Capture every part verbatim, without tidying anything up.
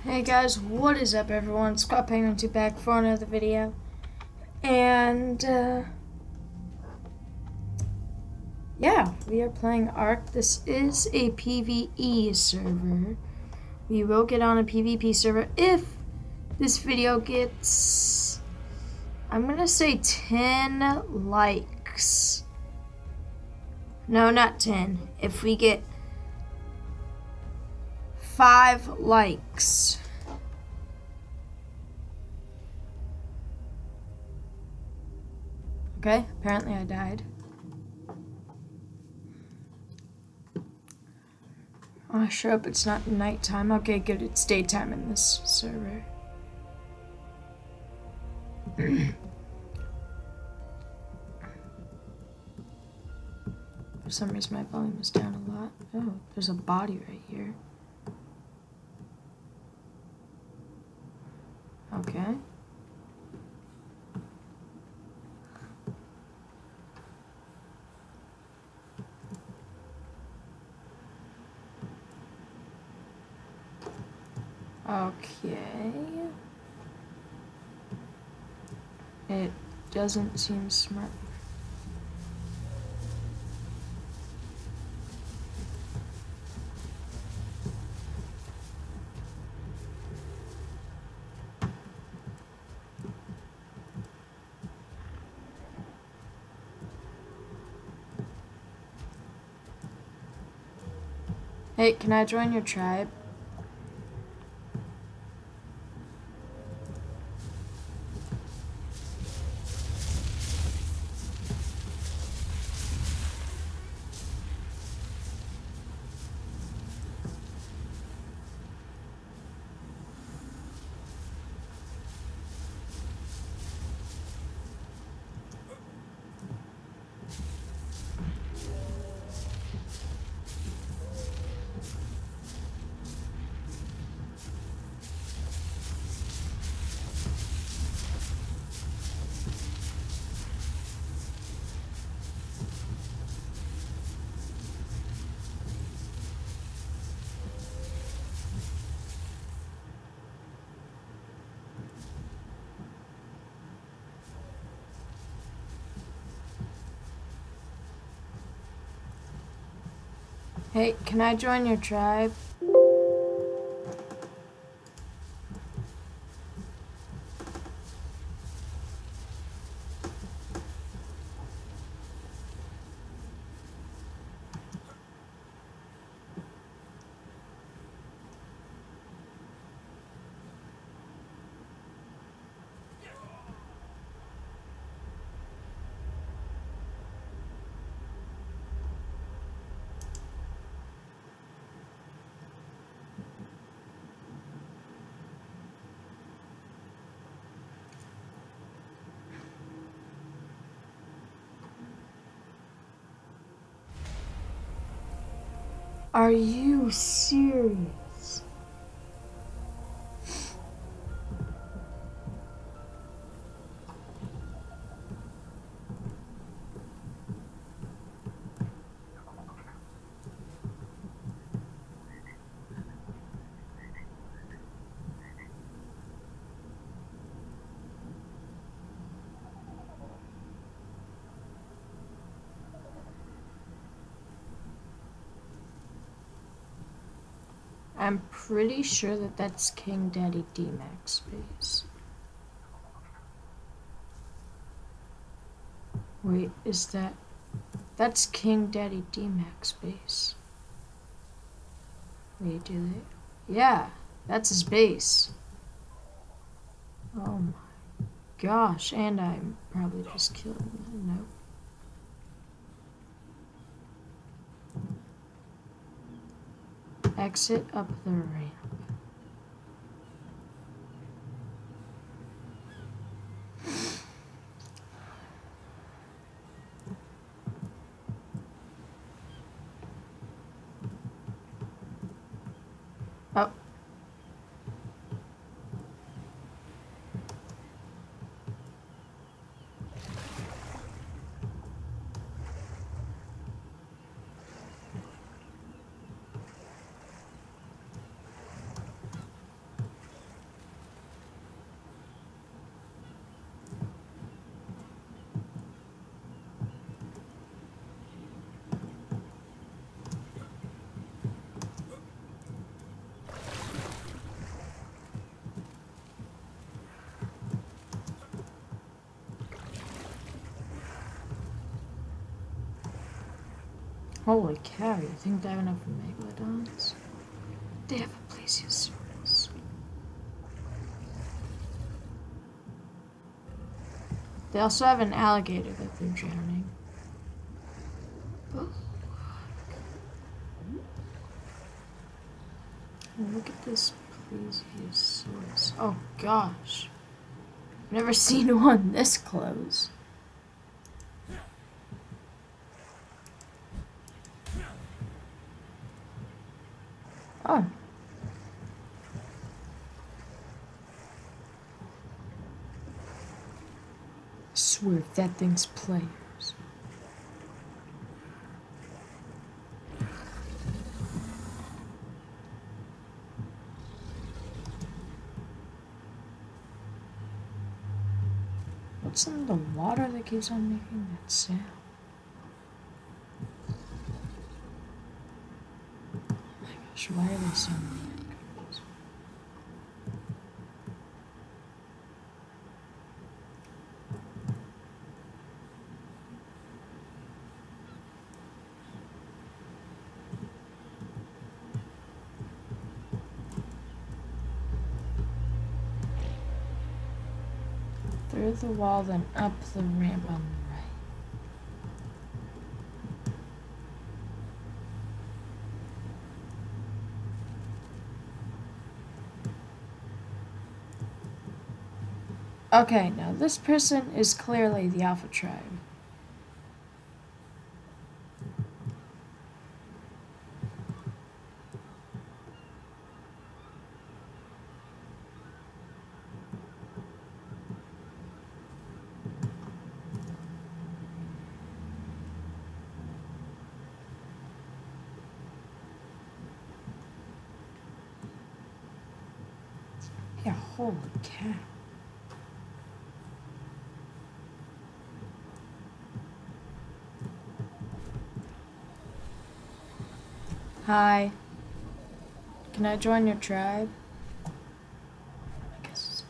Hey guys, what is up everyone? Scott Penguin two back for another video. And uh, yeah, we are playing ARK. This is a PvE server. We will get on a PvP server if this video gets, I'm gonna say ten likes. No, not ten. If we get five likes. Okay, apparently I died. Oh, sure hope it's not nighttime. Okay, good, it's daytime in this server. For some reason my volume is down a lot. Oh, there's a body right here. Okay. Okay. It doesn't seem smart. Hey, can I join your tribe? Hey, can I join your tribe? Are you serious? I'm pretty sure that that's King Daddy D-Max space. Wait, is that... That's King Daddy D-Max base. Wait, do they... Yeah, that's his base. Oh my gosh, and I'm probably just killing them. Nope. Exit up the ramp. Oh. Holy cow, you think they have enough megalodons? They have a plesiosaurus. They also have an alligator that they're drowning. Oh. Look at this plesiosaurus. Oh gosh. I've never seen one this close. Oh. I swear if that thing's players. What's in the water that keeps on making that sound? Oh my gosh, why are they so mean? Through the wall, then up the ramp on the right. Okay, now this person is clearly the Alpha Tribe. Yeah, holy cow. Hi. Can I join your tribe? I guess.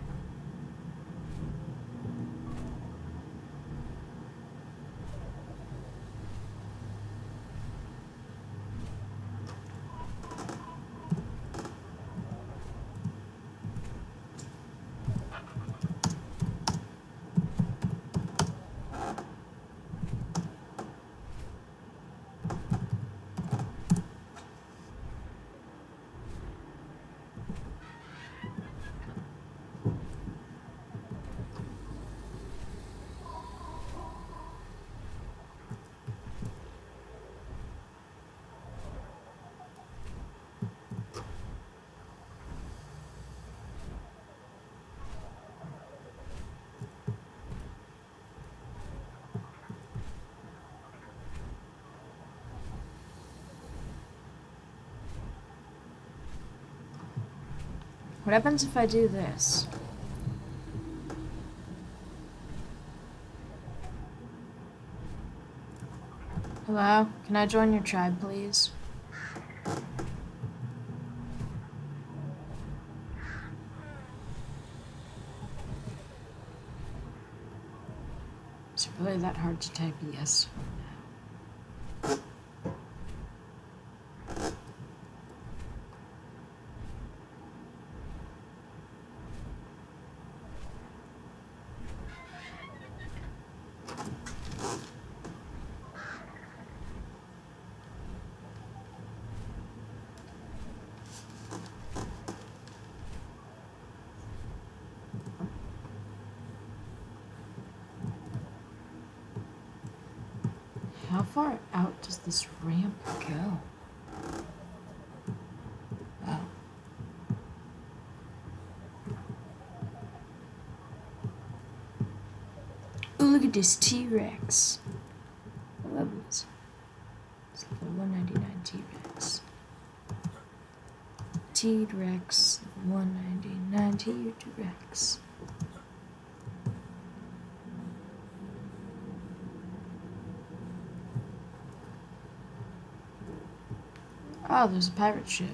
What happens if I do this? Hello? Can I join your tribe, please? Is it really that hard to type yes or no? How far out does this ramp go? Wow. Oh, look at this T-Rex. I love this. It's like a one ninety-nine T-Rex. T-Rex, one ninety-nine T-Rex. Oh, there's a pirate ship.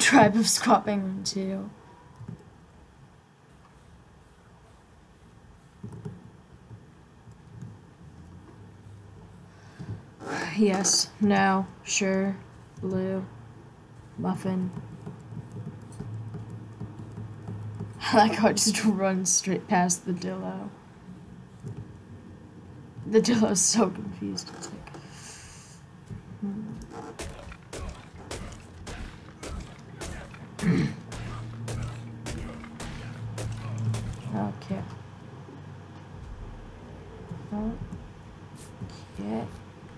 tribe of squat penguin too. Yes, no, sure, blue, muffin. I like how I just run straight past the Dillo. The Dillo's so confused. It's like, hmm. Okay. Okay.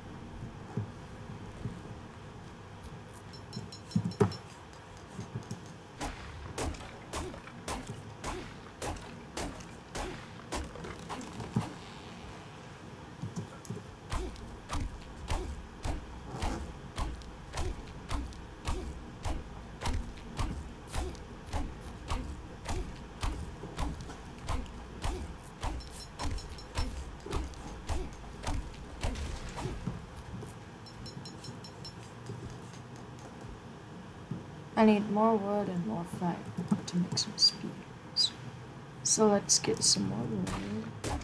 I need more wood and more fiber to make some spears. So let's get some more wood.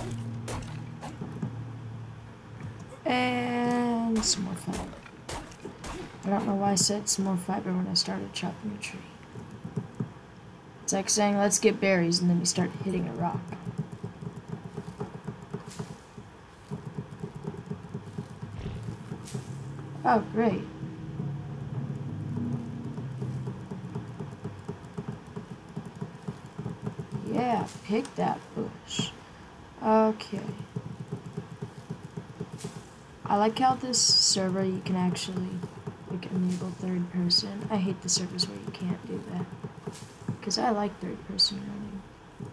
And some more fiber. I don't know why I said some more fiber when I started chopping a tree. It's like saying, let's get berries, and then you start hitting a rock. Oh, great. Yeah, pick that bush. Okay. I like how this server you can actually like enable third person. I hate the servers where you can't do that. Because I like third person running.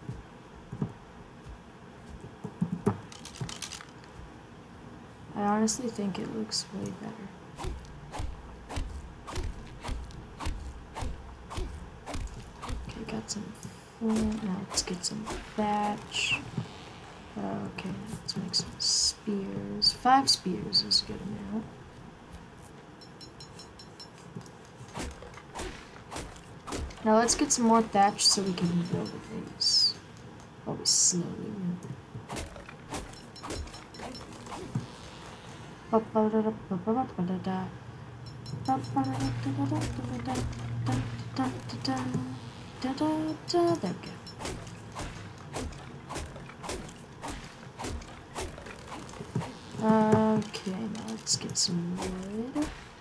I honestly think it looks way better. Okay, got some flint. Now let's get some thatch. Okay, let's make some spears. Five spears is a good amount. Now let's get some more thatch so we can build a base. While we slowly move. There we go. Okay, now let's get some wood.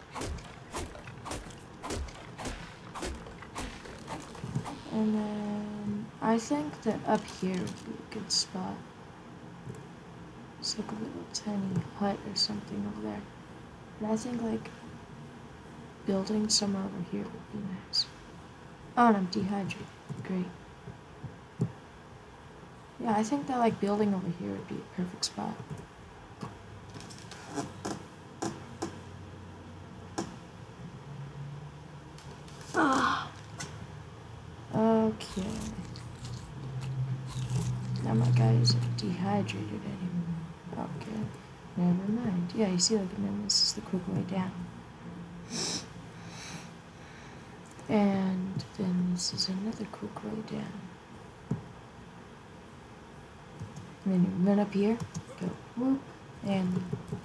And then I think that up here would be a good spot. It's like a little tiny hut or something over there. But I think like building somewhere over here would be nice. Oh, and I'm dehydrated. Great. Yeah, I think that like building over here would be a perfect spot. Ah. Okay. Now my guy isn't dehydrated anymore. Okay. Never mind. Yeah, you see, like, and then this is the quick way down. And then this is another quick way down. And then you run up here, go whoop, and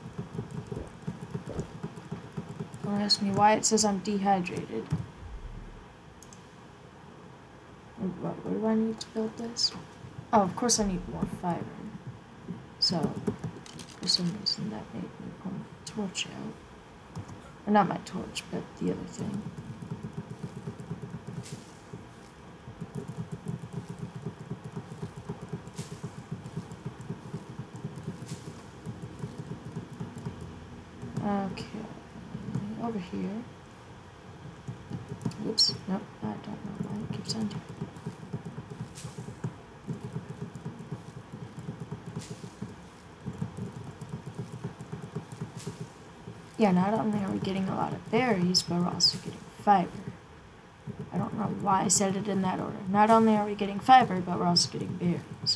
don't ask me why it says I'm dehydrated. What, what do I need to build this? Oh, of course I need more fiber. So, for some reason that made me pull my torch out. Or not my torch, but the other thing. Okay, over here. Oops, nope, I don't know why it keeps on doing it. Yeah, not only are we getting a lot of berries, but we're also getting fiber. I don't know why I said it in that order. Not only are we getting fiber, but we're also getting berries.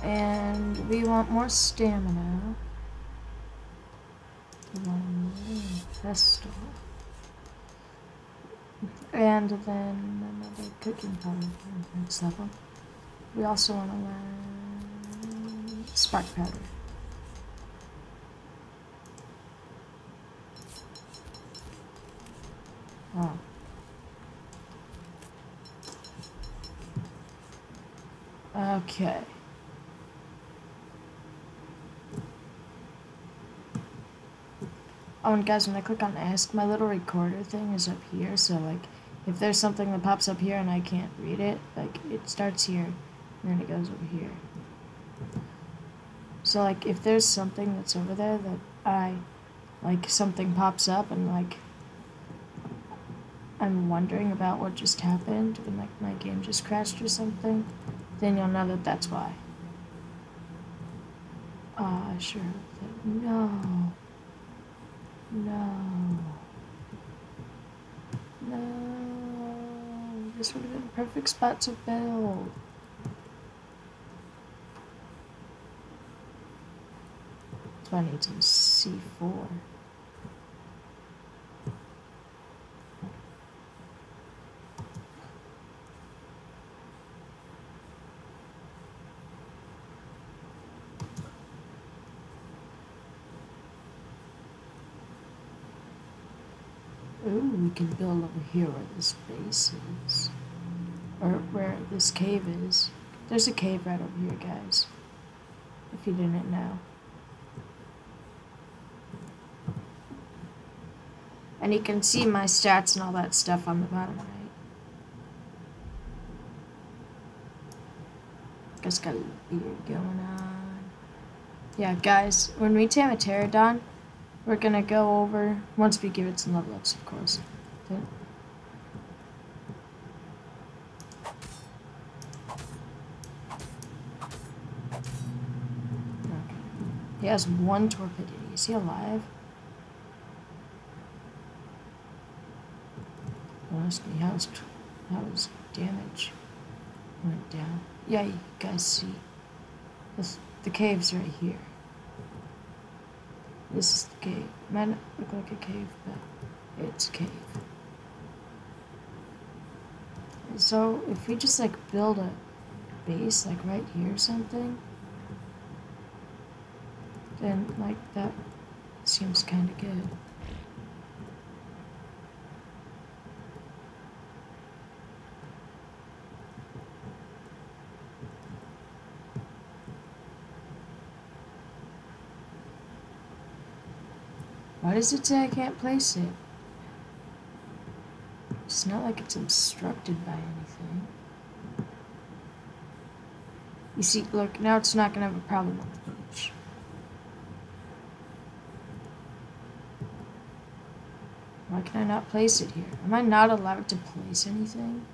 And we want more stamina. We want a pestle. And then another cooking powder for next level. We also want to learn spark powder. Oh. Okay. Oh, and guys, when I click on ask, my little recorder thing is up here, so like, if there's something that pops up here and I can't read it, like, it starts here, and then it goes over here. So like, if there's something that's over there that I, like, something pops up and like, I'm wondering about what just happened, and like, my game just crashed or something, then you'll know that that's why. Oh, I sure hope that, no. No. No. This would have been a perfect spot to build. So I need some C four. Ooh, we can build over here where this base is. Or where this cave is. There's a cave right over here, guys. If you didn't know. And you can see my stats and all that stuff on the bottom right. Guys got a beard going on. Yeah, guys, when we tame a pterodon, we're gonna go over, once we give it some level ups, of course. Okay. Okay. He has one torpidity. Is he alive? Don't ask me how's how's damage went down. Yeah, you guys see. This, the cave's right here. This is the cave. Might not look like a cave, but it's a cave. So if we just like build a base like right here or something, then like that seems kind of good. Why does it say I can't place it? It's not like it's obstructed by anything. You see, look, now it's not gonna have a problem on the beach. Why can I not place it here? Am I not allowed to place anything?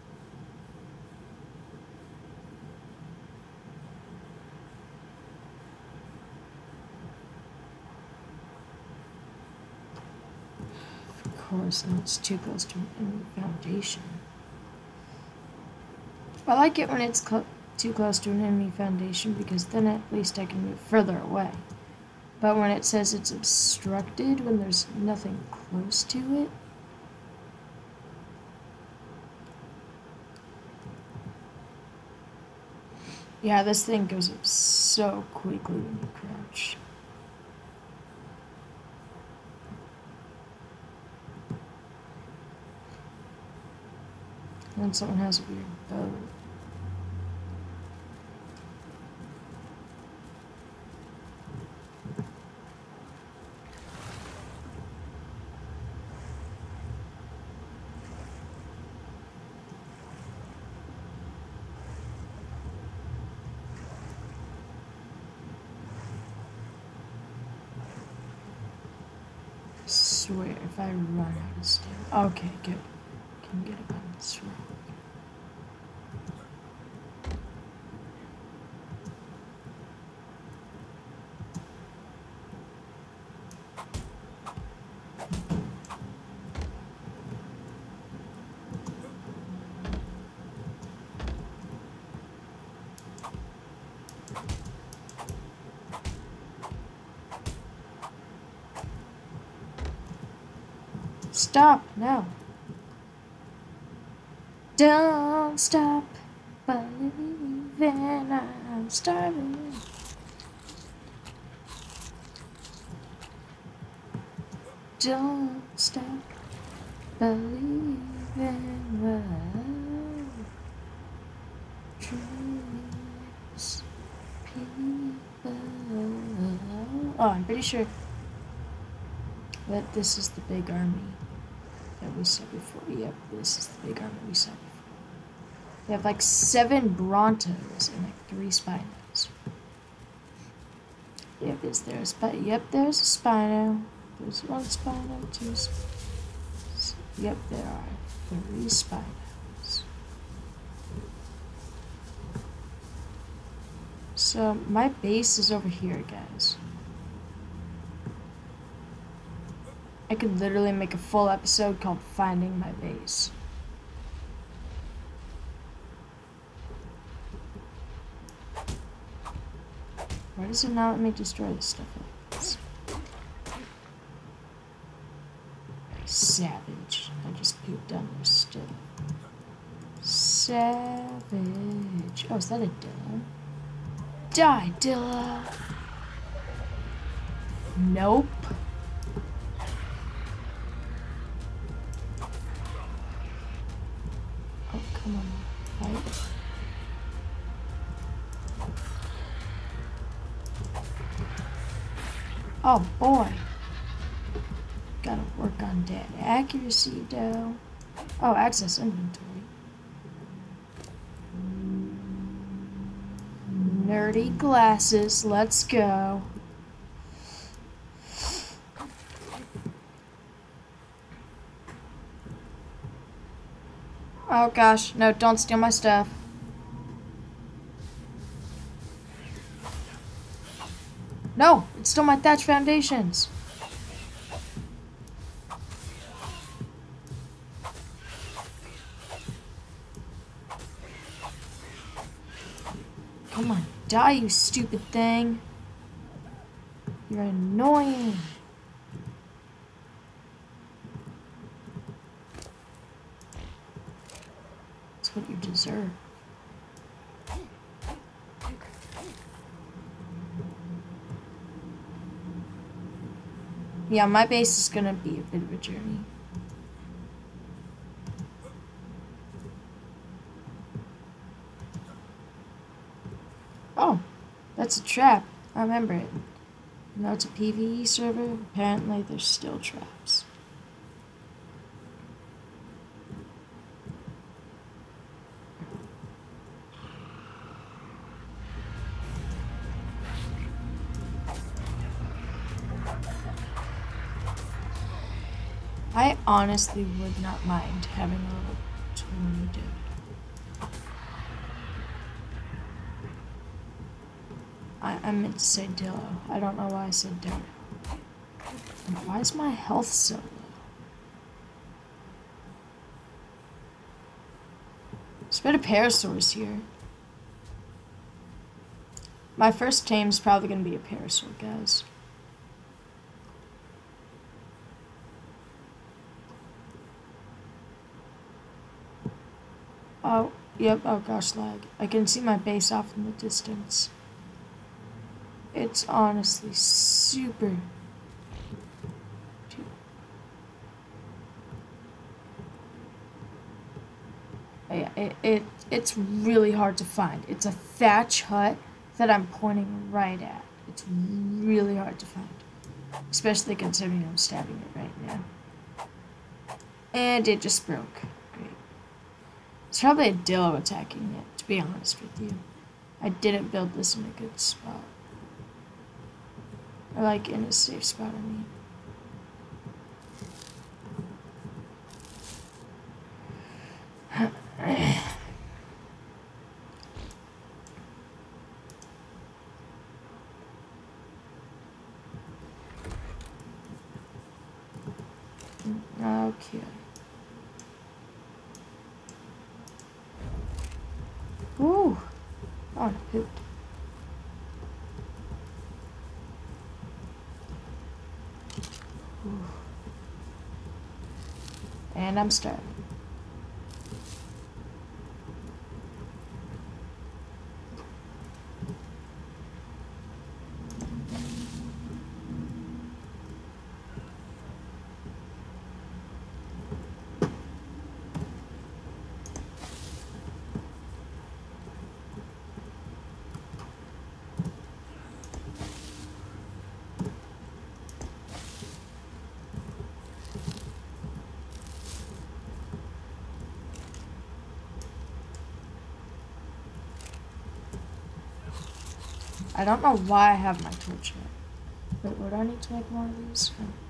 Of course, now it's too close to an enemy foundation. I like it when it's cl too close to an enemy foundation because then at least I can move further away. But when it says it's obstructed, when there's nothing close to it, yeah, this thing goes up so quickly when you crouch. And then someone has a weird bow. I swear, if I run out of stamina. Okay, good. Can get up on this rock. Stop, no. Don't stop believing I'm starving. Don't stop believing what dreams people. Oh, I'm pretty sure that this is the big army that we saw before. Yep, this is the big army we saw before. They have like seven Brontos and like three Spinos. Yep, is there a Spino? Yep, there's a Spino. There's one Spino, two Spinos. Yep, there are three Spinos. So my base is over here, guys. I could literally make a full episode called Finding My Base. Why does it not let me destroy this stuff like this? Savage. I just pooped on their stuff. Savage. Oh, is that a Dilla? Die, Dilla! Nope. Oh, come on. Fight. Oh boy. Gotta work on that accuracy though. Oh, access inventory. Nerdy glasses, let's go. Oh gosh, no, don't steal my stuff. No, it's still my thatch foundations. Come on, die, you stupid thing. You're annoying. That's what you deserve. Yeah, my base is gonna be a bit of a journey. Oh, that's a trap. I remember it. Even though it's a P V E server, apparently there's still traps. I honestly would not mind having a little twenty dude. I, I meant to say Dillo. I don't know why I said Dillo. And why is my health so low? There's been a parasaurus here. My first tame is probably going to be a parasaur, guys. Oh, yep, oh gosh, lag. I can see my base off in the distance. It's honestly super... It, it, it, it's really hard to find. It's a thatch hut that I'm pointing right at. It's really hard to find. Especially considering I'm stabbing it right now. And it just broke. Great. It's probably a Dillo attacking it, to be honest with you. I didn't build this in a good spot. Or like in a safe spot, I mean. Okay. Ooh. Oh, I pooped. Ooh. And I'm starving. I don't know why I have my torch yet. Wait, would I need to make more of these?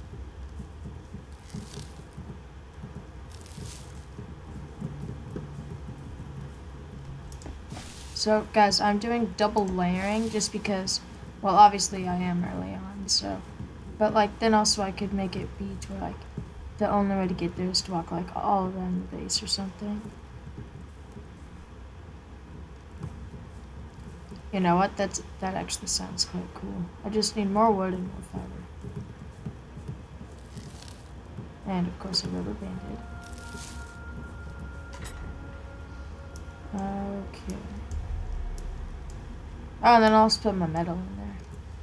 So, guys, I'm doing double layering just because, well, obviously I am early on, so. But, like, then also I could make it be to, like, the only way to get there is to walk, like, all around the base or something. You know what? That's that actually sounds quite cool. I just need more wood and more fiber. And of course a rubber banded. Okay. Oh, and then I'll put my metal in there.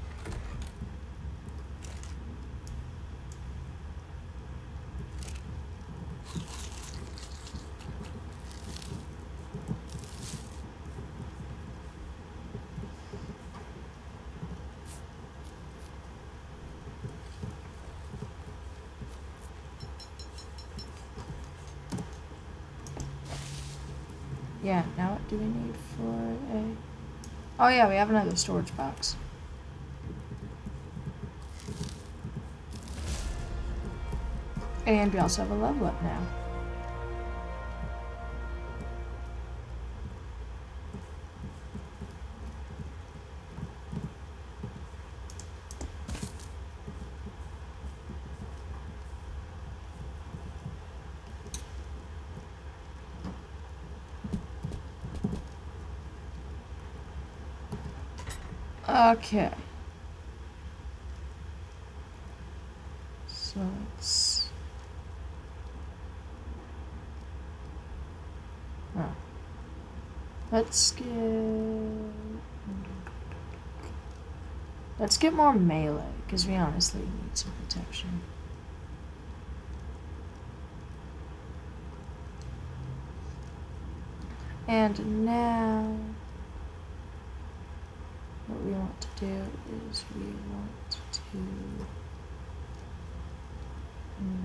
Yeah, now what do we need for a... Oh yeah, we have another storage box. And we also have a level up now. Okay. So let's... Oh. Let's get... Let's get more melee, because we honestly need some protection. And now... what we want to do is we want to... Mm,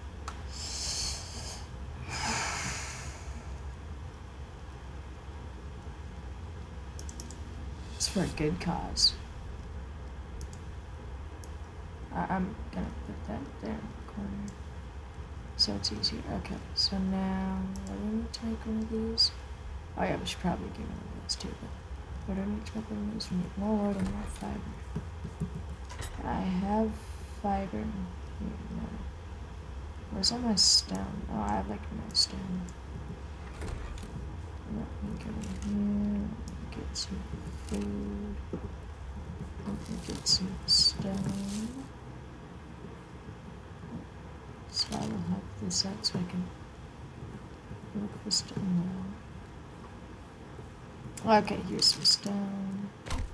it's for a good cause. I I'm gonna put that there in the corner so it's easier. Okay, so now what do we need to make one of these? Oh yeah, we should probably get one of those too, but what do I need to make one of these? We need more wood and more fiber. I have fiber here, no. Where's all my stone? Oh, I have like no stone. Let me go in here, get some food, let me get some stone. So I will help this out so I can look for stone now. Okay, here's some stone.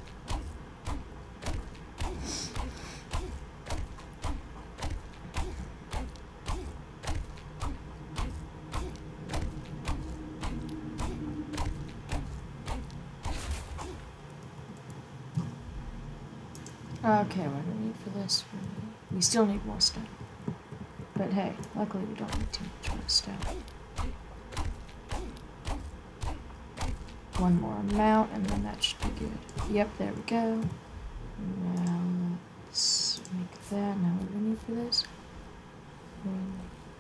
Okay, what do we need for this? We still need more stone. But hey, luckily we don't need too much more stone. One more amount and then that should be good. Yep, there we go. Now let's make that. Now what do we need for this? Um,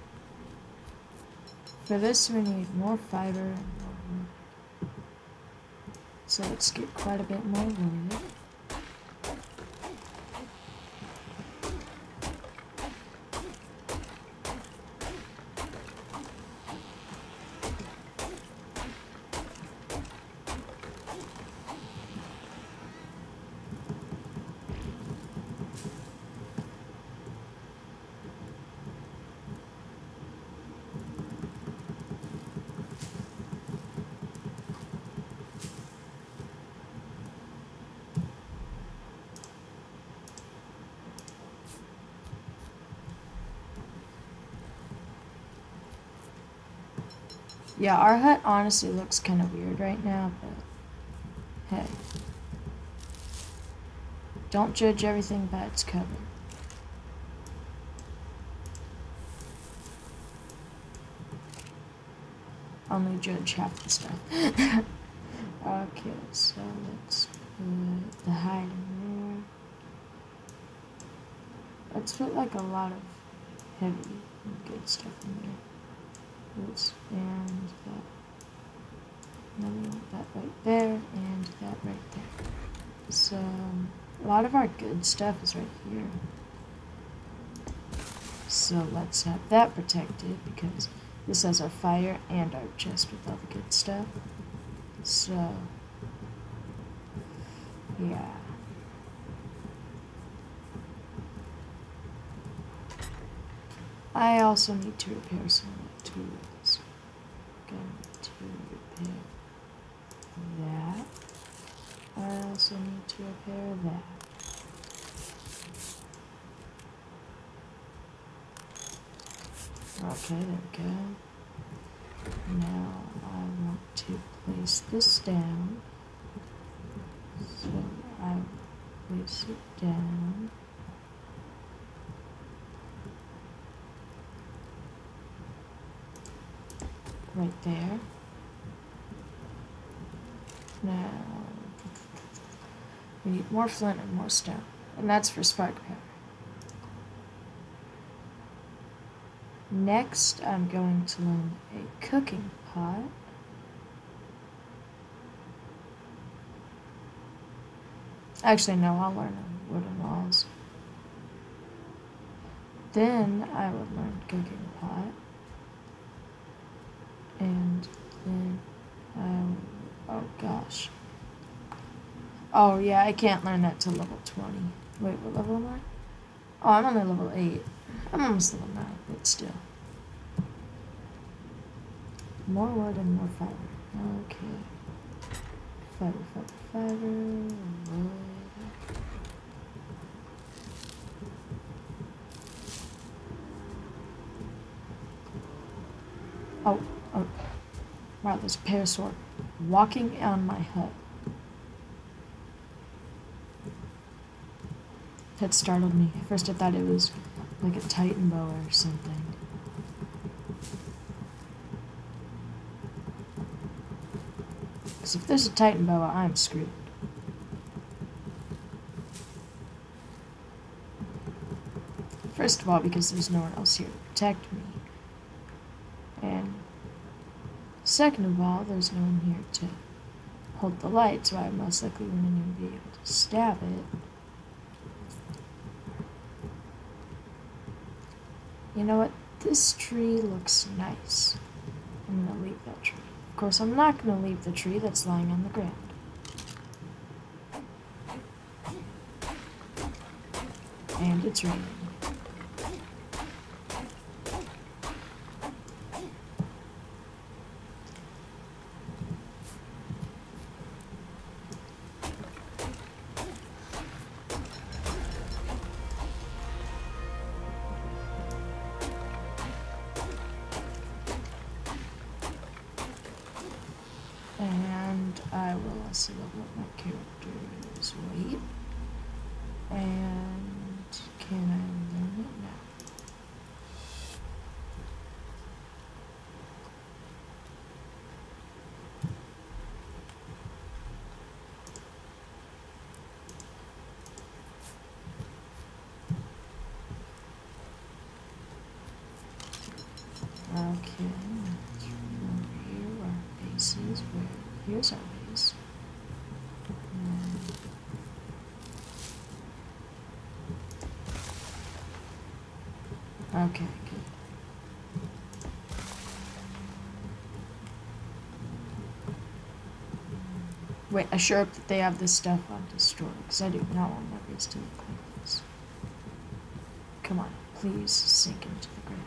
for this we need more fiber and more wood. So let's get quite a bit more wood. Yeah, our hut honestly looks kind of weird right now, but hey. Don't judge everything by its cover. Only judge half the stuff. Okay, so let's put the hide in there. Let's put like a lot of heavy and good stuff in there. Oops, and that. And then we want that right there, and that right there. So, a lot of our good stuff is right here. So let's have that protected, because this has our fire and our chest with all the good stuff. So, yeah. I also need to repair some of my tools. I'm going to repair that. I also need to repair that. Okay, there we go. Now I want to place this down. So I place it down. Right there. Now we need more flint and more stone. And that's for spark power. Next, I'm going to learn a cooking pot. Actually, no, I'll learn a wooden walls. Then I would learn cooking pot. And then I will, oh gosh. Oh yeah, I can't learn that till level twenty. Wait, what level am I? Oh, I'm only level eight. I'm almost level nine, but still. More wood and more fiber. Okay. Fiber, fiber, fiber, wood. Oh, oh. Wow, there's a parasaur walking on my hut. That startled me. At first I thought it was like a titan boa or something. Because if there's a titan boa, I'm screwed. First of all, because there's no one else here to protect me. And second of all, there's no one here to hold the light, so I most likely wouldn't even be able to stab it. You know what? This tree looks nice. I'm gonna leave that tree. Of course, I'm not gonna leave the tree that's lying on the ground. And it's raining. And I will also level up my character's weight. And can I learn it now? Okay, let's remember here where our base is. Where here's our base. And okay, good. Wait, I sure hope that they have this stuff on destroy, because I do not want my base to look like this. Come on, please sink into the ground.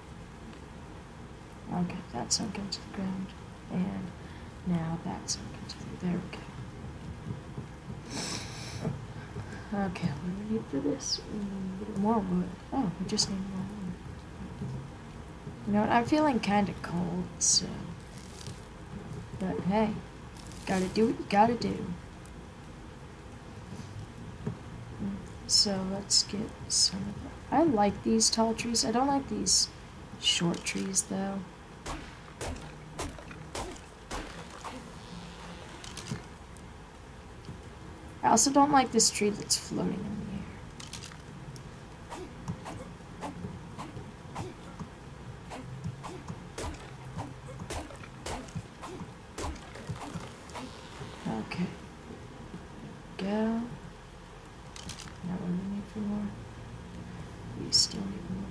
Okay, that sunk into the ground, and now that sunk into the, there we go. Okay, what do we need for this? We need more wood. Oh, we just need more wood. You know what, I'm feeling kind of cold, so But hey, gotta do what you gotta do. So let's get some of them. I like these tall trees. I don't like these short trees though. I also don't like this tree that's floating in the air. Okay. Go. Now what do we need for more? We still need more.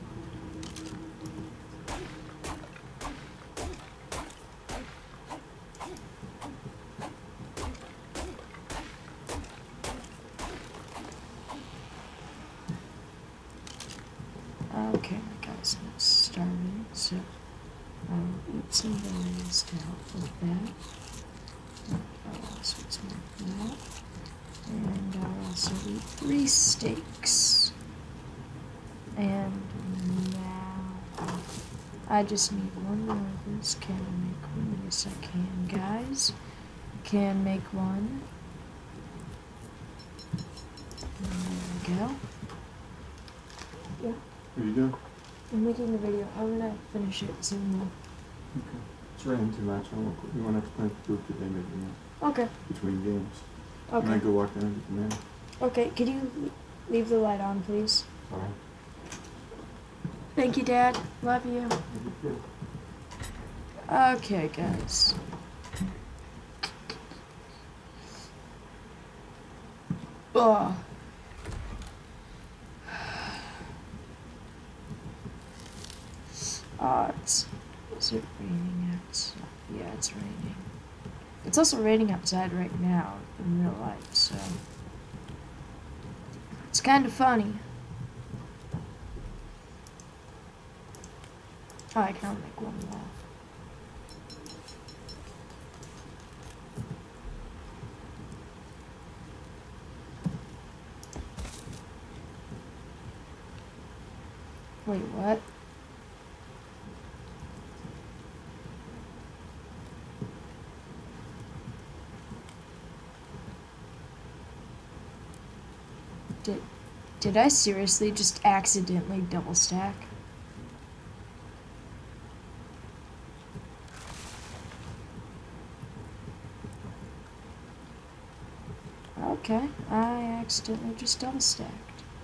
Okay, my guy's not starving, so I'll eat some berries to help with that. I'll also eat some of that. And I'll also eat three steaks. And now I just need one more of this. Can I make one? Yes, I can, guys. Can make one. And there we go. Yeah. What are you doing? I'm making the video. I'm gonna finish it soon though. Okay. It's raining too much. I won't, you won't have to play with the group today, maybe not. Okay. Between games. Okay. You might go walk down and get the mail. Okay, could you leave the light on, please? Alright. Thank you, Dad. Love you. You too. Okay, guys. Ugh. Uh, it's, is it raining outside? Yeah, it's raining. It's also raining outside right now in real life, so it's kind of funny. Oh, I can only make one wall. Wait, what? Did, did I seriously just accidentally double stack? Okay, I accidentally just double stacked.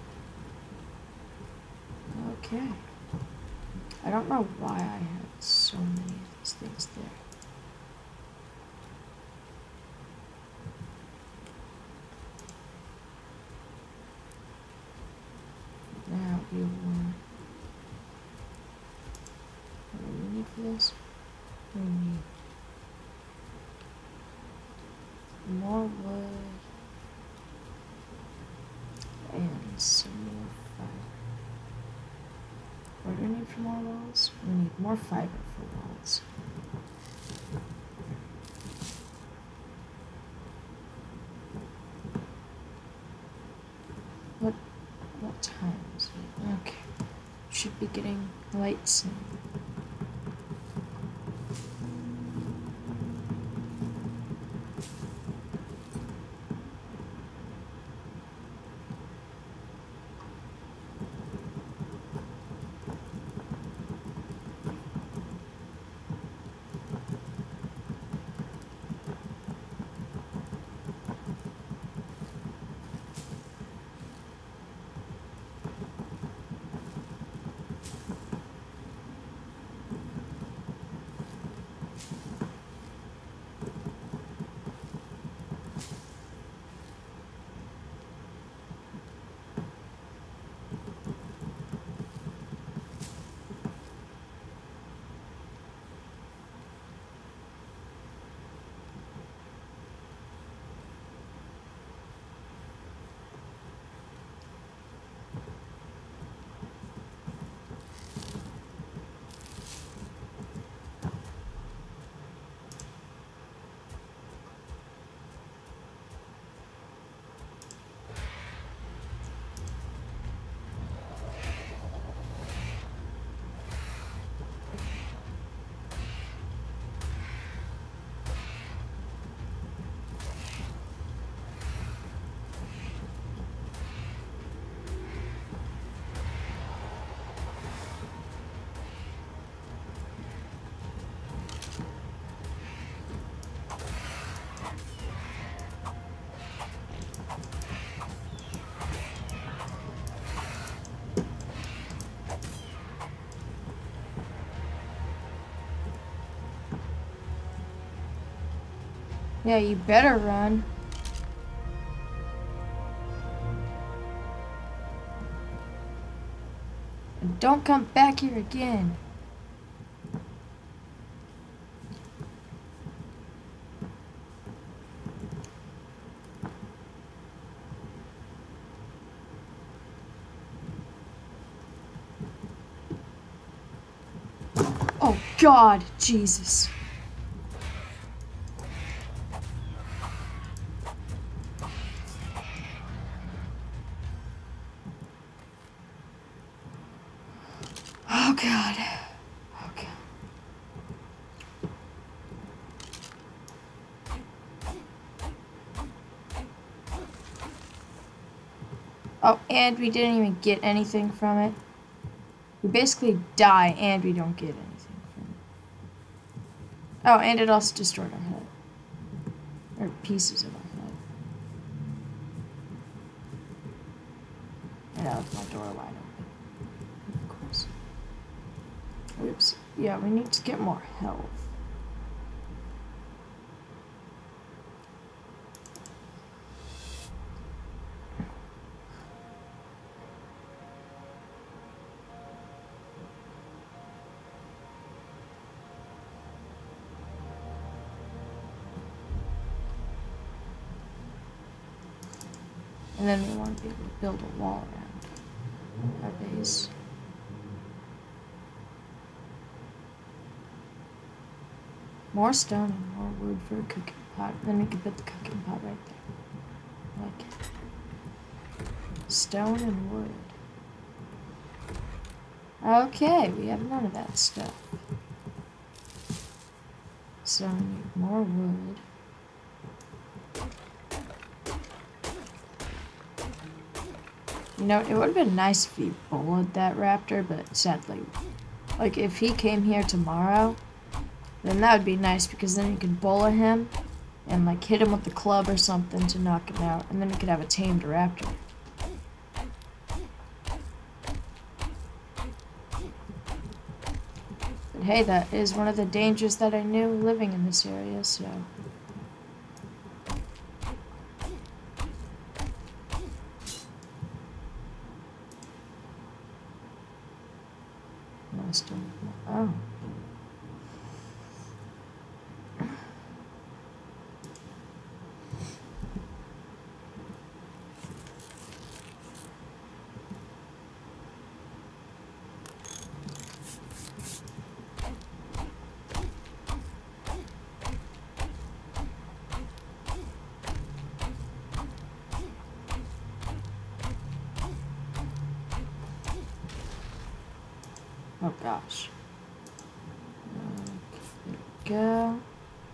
Okay. I don't know why I had so many of these things there. Now we want. What do we need for this? We need more wood and some more fiber. What do we need for more walls? We need more fiber for walls. What what time is it? Okay. Should be getting light soon. Yeah, you better run. And don't come back here again. Oh God, Jesus. Oh God. Oh God. Oh, and we didn't even get anything from it. We basically die and we don't get anything from it. Oh, and it also destroyed our hut. Or pieces of our hut. And that was my door wide open. Of course. Oops. Yeah, we need to get more health. And then we want to be able to build a wall around our base. More stone and more wood for a cooking pot. Then we can put the cooking pot right there. Like it. Stone and wood. Okay, we have none of that stuff. So we need more wood. You know, it would have been nice if he bullied that raptor, but sadly, like, if he came here tomorrow, then that would be nice, because then you could bully him and, like, hit him with the club or something to knock him out, and then we could have a tamed raptor. But hey, that is one of the dangers that I knew living in this area, so... Oh. Oh gosh. Okay, there we go.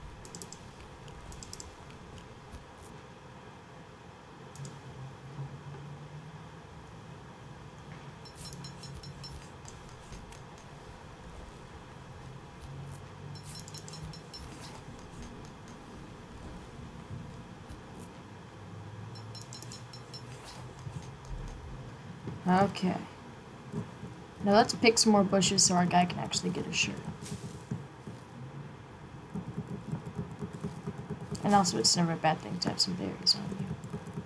Okay. Now let's pick some more bushes so our guy can actually get a shirt. And also, it's never a bad thing to have some berries on you.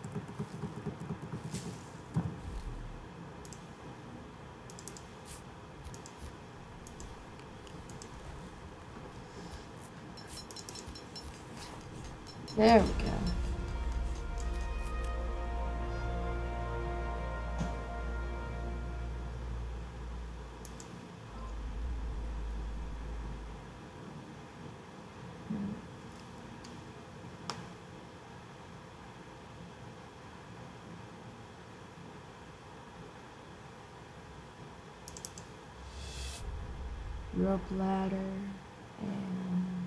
There we go. Rope ladder and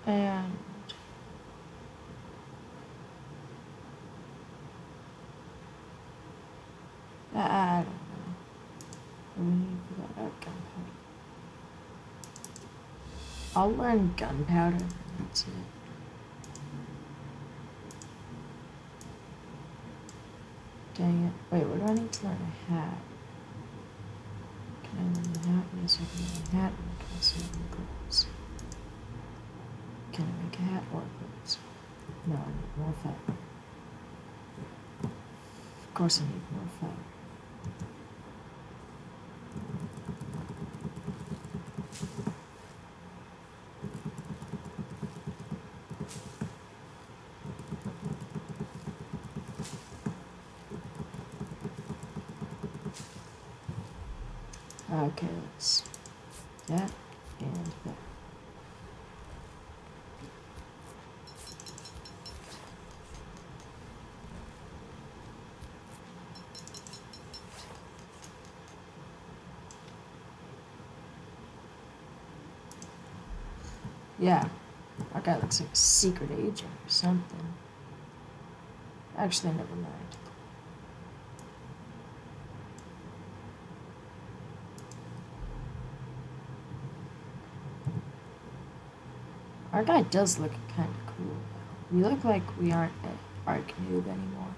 And I, I don't know. What do we need for that? Oh, gunpowder. I'll learn gunpowder. That's it. Dang it. Wait, what do I need to learn a hat? Can I learn a hat? Yes, I can learn a hat. And I can also learn clothes. Can I make a hat or clothes? No, I need more fire. Of course I need more fire. Okay, let's do that and that. Yeah, that guy looks like a secret agent or something. Actually, never mind. Our guy does look kind of cool, though. We look like we aren't at ARK Noob anymore.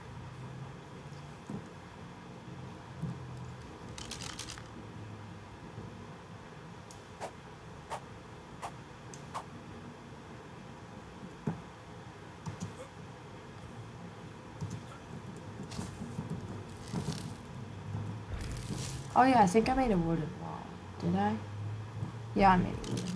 Oh yeah, I think I made a wooden wall. Did I? Yeah, I made a wooden wall.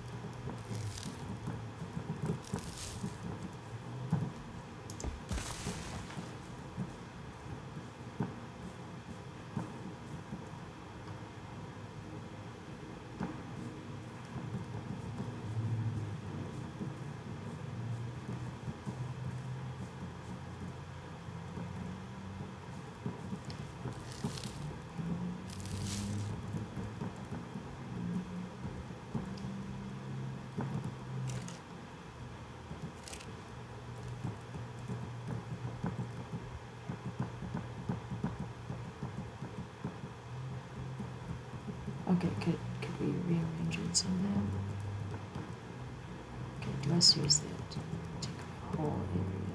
Okay, could, could we rearrange it somehow? Okay, do I seriously have to take a whole area?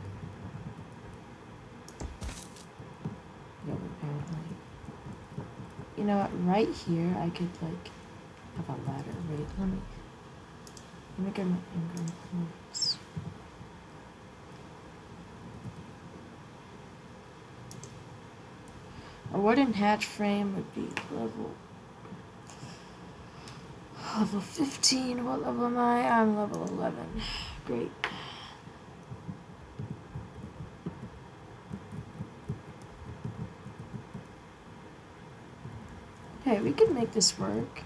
Yep, apparently. You know what, right here I could like have a ladder. Wait, let me let me get my Ingram points. A wooden hatch frame would be level Level fifteen, what level am I? I'm level eleven. Great. Okay, we can make this work.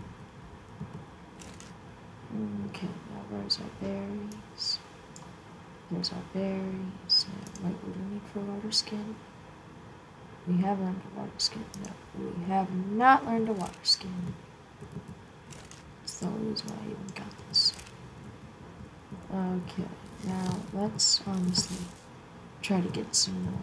Okay, now where's our berries? There's our berries. Now, wait, what do we need for water skin? We have learned a water skin. No, we have not learned a water skin. That's the only reason why I even got this. Okay, now let's honestly try to get some more.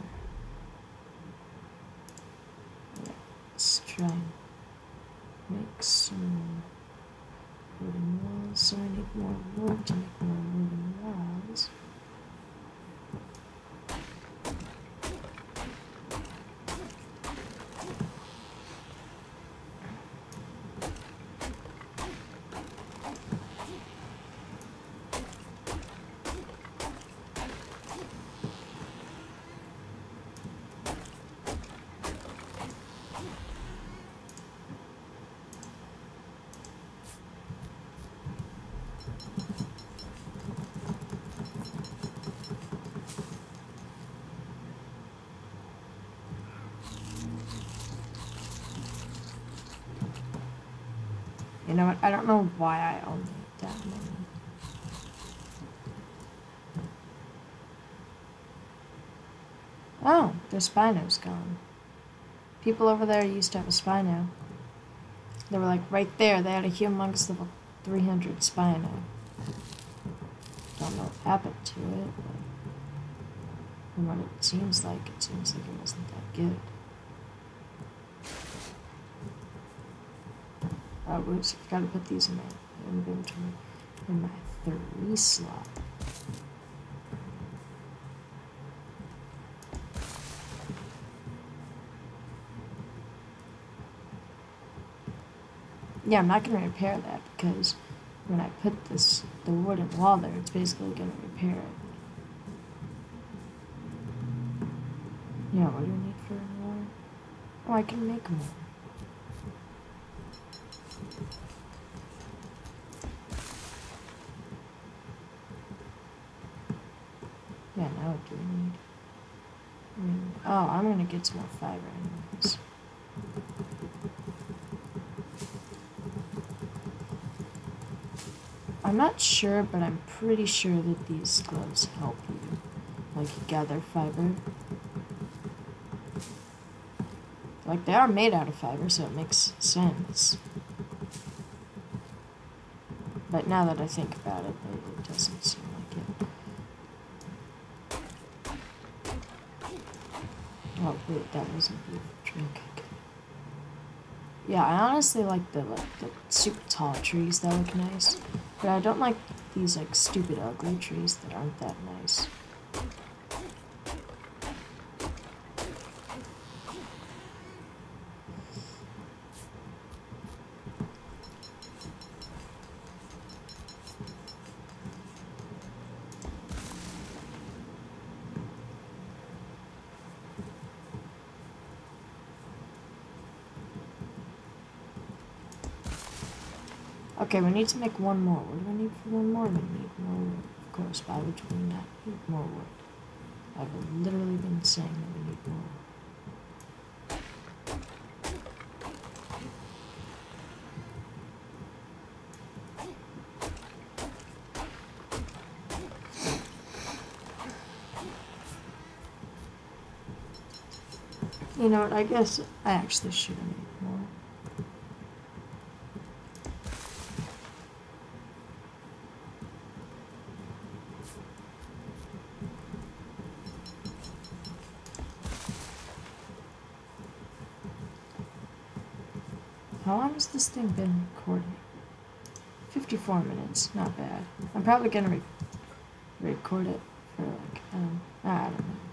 Yeah, let's try and make some wooden walls. So I need more wood to make more wooden walls. You know what? I don't know why I only need that many. Oh, their Spino's gone. People over there used to have a Spino. They were like right there. They had a humongous level three hundred Spino. don't know what happened to it, but from what it seems like, it seems like it wasn't that good. Oh, whoops, I've got to put these in my inventory, in my three slot. Yeah, I'm not going to repair that because when I put this, the wooden wall there, it's basically going to repair it. Yeah, what do I need for more? Oh, I can make more. Yeah, now what do we need? I mean, oh, I'm going to get some more fiber anyways. I'm not sure, but I'm pretty sure that these gloves help you, like, gather fiber. Like, they are made out of fiber, so it makes sense. But now that I think about it, it, it doesn't seem like it. Oh, wait, that wasn't a beautiful drink. Okay. Yeah, I honestly like the, like, the super tall trees that look nice. But I don't like these, like, stupid ugly trees that aren't that nice. Okay, we need to make one more. What do we need for one more? We need more wood. Of course, why would we not need more wood? I've literally been saying that we need more. You know what, I guess I actually should have made more. How long has this thing been recording? fifty-four minutes, not bad. I'm probably gonna re record it for like, um, I don't know.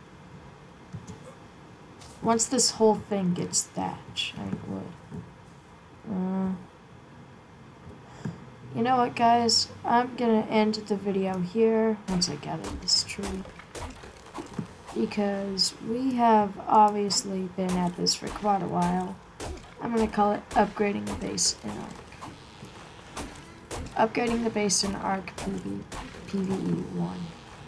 Once this whole thing gets thatch, I would. Uh, you know what, guys? I'm gonna end the video here once I gather this tree. Because we have obviously been at this for quite a while. I'm gonna call it upgrading the base in ARK. Upgrading the base in ARK P V E one.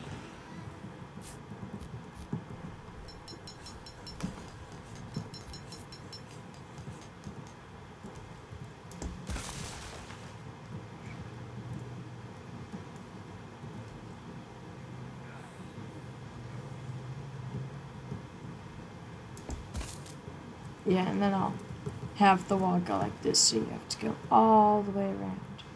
Yeah, and then I'll have the wall go like this, so you have to go all the way around.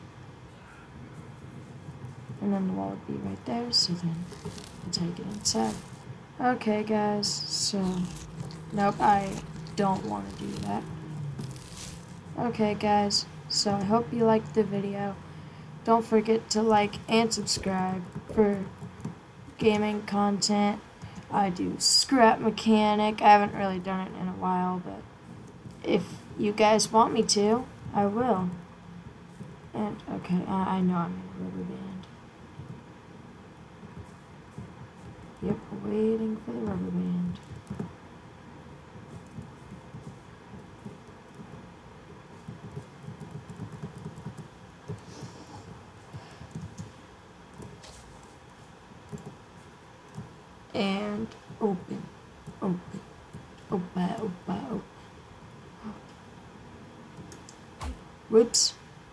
And then the wall would be right there, so then I'll take it inside. Okay, guys, so, nope, I don't want to do that. Okay, guys, so I hope you liked the video. Don't forget to like and subscribe for gaming content. I do scrap mechanic. I haven't really done it in a while, but if you guys want me to, I will. And, okay, I, I know I'm in a rubber band. Yep, waiting for the rubber band. And open, open, open, open, open. Whoops.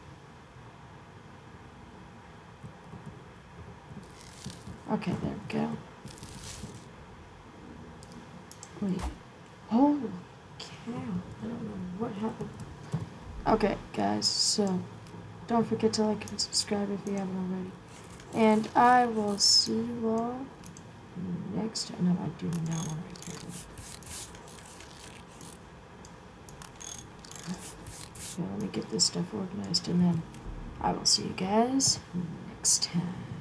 Okay, there we go. Wait. Holy cow. I don't know what happened. Okay, guys, so don't forget to like and subscribe if you haven't already. And I will see you all next time. No, I do not want to record it. Okay, let me get this stuff organized and then I will see you guys next time.